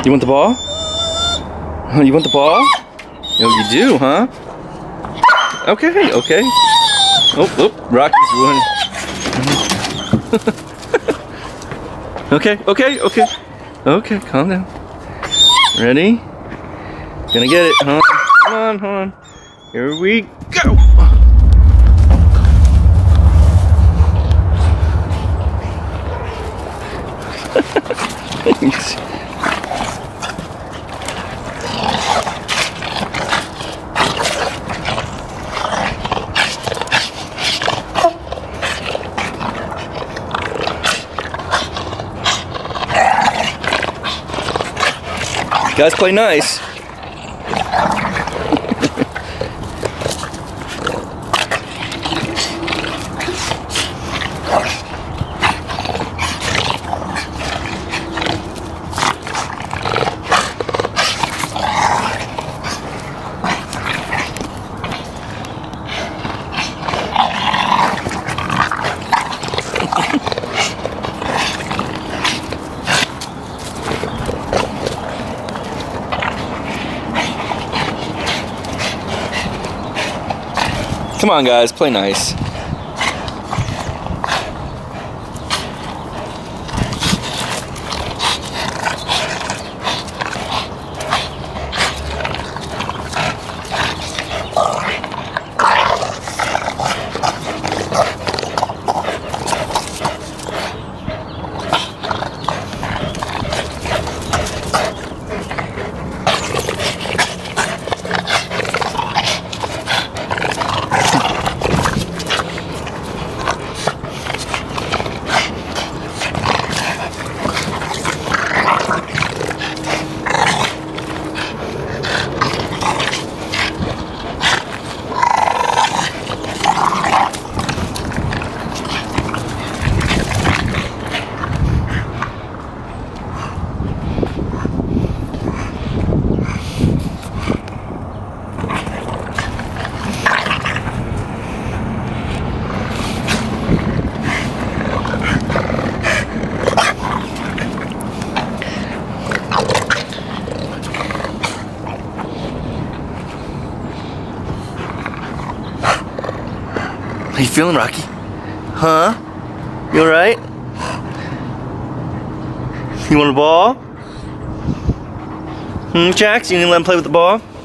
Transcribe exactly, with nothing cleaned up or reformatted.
You want the ball? Oh, you want the ball? Oh, you do, huh? Okay, okay. Oh, oh, Rocky's running. Okay, okay, okay. Okay, calm down. Ready? Gonna get it, huh? Come on, hold on. Here we go. Thanks. You guys play nice. Come on, guys, play nice. How you feeling, Rocky? Huh? You alright? You want a ball? Hmm, Jax, you gonna let him play with the ball?